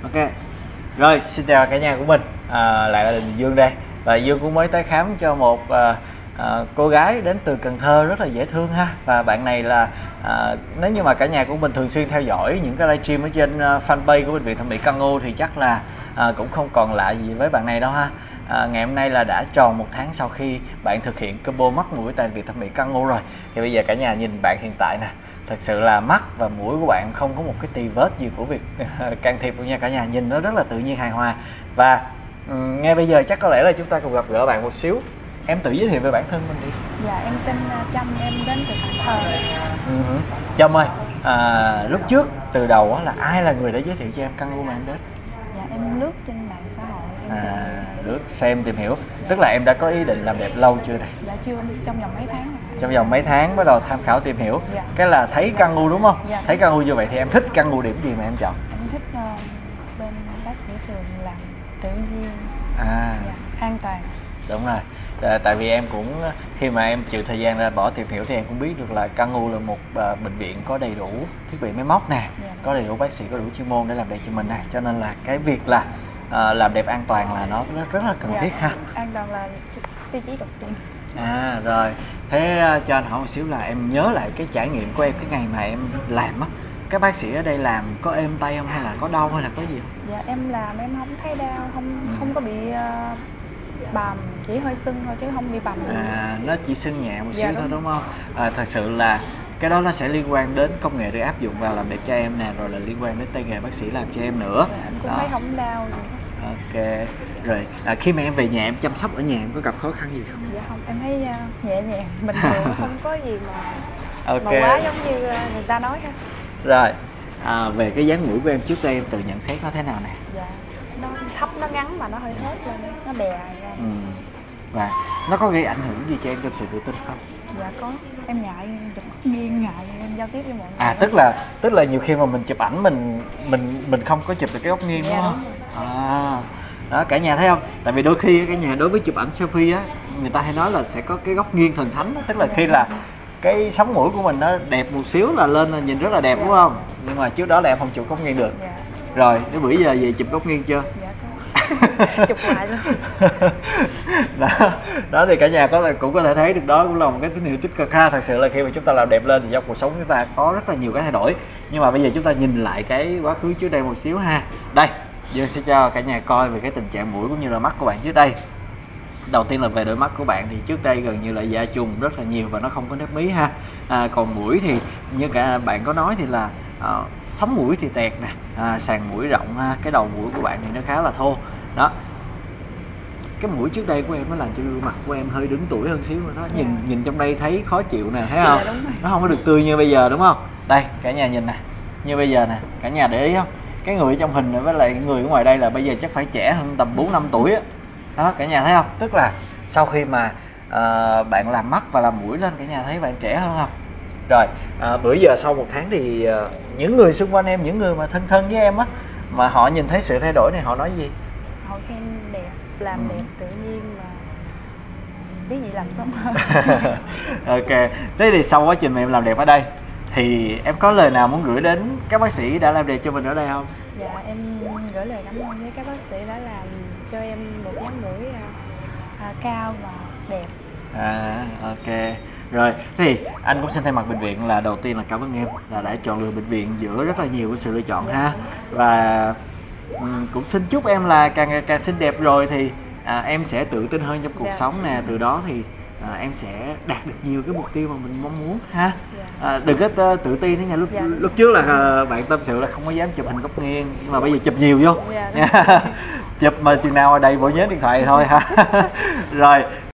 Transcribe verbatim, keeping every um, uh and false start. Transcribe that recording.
Ok. Rồi, xin chào cả nhà của mình, à, lại là Dương đây. Và Dương cũng mới tới khám cho một à, à, cô gái đến từ Cần Thơ rất là dễ thương ha. Và bạn này là à, nếu như mà cả nhà của mình thường xuyên theo dõi những cái livestream ở trên uh, fanpage của Bệnh viện Thẩm mỹ Cangô thì chắc là à, cũng không còn lạ gì với bạn này đâu ha. À, ngày hôm nay là đã tròn một tháng sau khi bạn thực hiện combo mắt mũi tại Viện Thẩm mỹ Cangô rồi. Thì bây giờ cả nhà nhìn bạn hiện tại nè, thật sự là mắt và mũi của bạn không có một cái tì vết gì của việc can thiệp luôn nha cả nhà, nhìn nó rất là tự nhiên hài hòa. Và um, ngay bây giờ chắc có lẽ là chúng ta cùng gặp gỡ bạn một xíu. Em tự giới thiệu về bản thân mình đi. Dạ em tên Trâm, em đến từ Cần Thơ. Uh-huh. Trâm ơi, à, lúc trước từ đầu á, là ai là người đã giới thiệu cho em Cangô mà em đến? Dạ em lướt trên mạng xã hội. Em À, lướt xem tìm hiểu. Tức là em đã có ý định làm đẹp lâu chưa này? Dạ chưa, trong vòng mấy tháng rồi. Trong vòng mấy tháng bắt đầu tham khảo tìm hiểu. Dạ. Cái là thấy Cangô đúng không? Dạ. Thấy Cangô như vậy thì em thích Cangô điểm gì mà em chọn? Em thích uh, bên bác sĩ Trường làm tự nhiên. À, dạ, an toàn. đúng rồi. À, tại vì em cũng khi mà em chịu thời gian ra bỏ tìm hiểu thì em cũng biết được là Cangô là một uh, bệnh viện có đầy đủ thiết bị máy móc nè, Dạ. có đầy đủ bác sĩ, có đủ chuyên môn để làm đẹp cho mình nè, cho nên là cái việc là uh, làm đẹp an toàn là nó rất, rất là cần Dạ, thiết ha. an toàn là tiêu chí đầu tiên. À rồi, thế uh, cho anh hỏi một xíu là em nhớ lại cái trải nghiệm của em cái ngày mà em làm á, các bác sĩ ở đây làm có êm tay không hay là có đau hay là có gì không? Dạ em làm em không thấy đau, không Ừ. không có bị uh, bầm, chỉ hơi sưng thôi chứ không bị bầm. À, nó chỉ sưng nhẹ một Dạ, xíu đúng. thôi đúng không? À, thật sự là cái đó nó sẽ liên quan đến công nghệ được áp dụng vào làm đẹp cho em nè, rồi là liên quan đến tay nghề bác sĩ làm cho em nữa. Dạ, em cũng Đó. thấy không đau gì hết. Ok, rồi à, khi mà em về nhà em chăm sóc ở nhà em có gặp khó khăn gì không? Dạ không, em thấy uh, nhẹ nhàng, bình thường, không có gì mà Ok. mà quá giống như uh, người ta nói ha. Rồi, à, về cái dáng mũi của em trước đây em tự nhận xét nó thế nào nè? Dạ, nó thấp, nó ngắn mà nó hơi hết lên, nó đè ra. Ừ. Và nó có gây ảnh hưởng gì cho em trong sự tự tin không? Dạ có, em ngại chụp nghiêng, ngại em giao tiếp với mọi người. À, tức là tức là nhiều khi mà mình chụp ảnh mình mình mình không có chụp được cái góc nghiêng đúng Dạ, không? đúng À, đó cả nhà thấy không? Tại vì đôi khi cả nhà đối với chụp ảnh selfie á, người ta hay nói là sẽ có cái góc nghiêng thần thánh đó. Tức là khi là cái sống mũi của mình nó đẹp một xíu là lên là nhìn rất là đẹp đúng không? Nhưng mà trước đó là em không chụp góc nghiêng được. Dạ. Rồi, đến bữa giờ về chụp góc nghiêng chưa? Dạ có. Chụp lại luôn. đó, đó thì cả nhà có cũng có thể thấy được đó cũng là một cái tín hiệu tích cực ha. Thật sự là khi mà chúng ta làm đẹp lên thì trong cuộc sống chúng ta có rất là nhiều cái thay đổi. Nhưng mà bây giờ chúng ta nhìn lại cái quá khứ trước đây một xíu ha. Đây, Dương sẽ cho cả nhà coi về cái tình trạng mũi cũng như là mắt của bạn trước đây. Đầu tiên là về đôi mắt của bạn thì trước đây gần như là da trùng rất là nhiều và nó không có nếp mí ha. À, còn mũi thì như cả bạn có nói thì là à, sống mũi thì tẹt nè, à, sàn mũi rộng ha, cái đầu mũi của bạn thì nó khá là thô. Đó. Cái mũi trước đây của em nó làm cho gương mặt của em hơi đứng tuổi hơn xíu rồi đó. Nhìn Dạ. nhìn trong đây thấy khó chịu nè, thấy không? Dạ, đúng rồi. Nó không có được tươi như bây giờ đúng không? Đây, cả nhà nhìn nè. Như bây giờ nè, cả nhà để ý không? Cái người ở trong hình này với lại người ở ngoài đây là bây giờ chắc phải trẻ hơn tầm bốn năm tuổi á. Đó, cả nhà thấy không? Tức là sau khi mà uh, bạn làm mắt và làm mũi lên, cả nhà thấy bạn trẻ hơn không? Rồi, à, bữa giờ sau một tháng thì uh, những người xung quanh em, những người mà thân thân với em á, mà họ nhìn thấy sự thay đổi này họ nói gì? Họ khen đẹp, làm Ừ. đẹp tự nhiên mà biết gì làm sống hơn. Ok, thế thì sau quá trình mà em làm đẹp ở đây thì em có lời nào muốn gửi đến các bác sĩ đã làm đẹp cho mình ở đây không? Dạ em gửi lời cảm ơn với các bác sĩ đã làm cho em một dáng mũi à, à, cao và đẹp. À, ok. Rồi, thì anh cũng xin thay mặt bệnh viện là đầu tiên là cảm ơn em là đã chọn lựa bệnh viện giữa rất là nhiều cái sự lựa chọn ha. Và um, cũng xin chúc em là càng ngày càng xinh đẹp rồi thì à, em sẽ tự tin hơn trong cuộc Dạ. sống nè, từ đó thì à, em sẽ đạt được nhiều cái mục tiêu mà mình mong muốn ha. Dạ. À, đừng có uh, tự ti nữa nha. Lúc Dạ. lúc trước là uh, bạn tâm sự là không có dám chụp hình góc nghiêng, nhưng mà bây giờ chụp nhiều vô Dạ, nha. Chụp mà chừng nào đầy bộ nhớ điện thoại thôi ha. Rồi.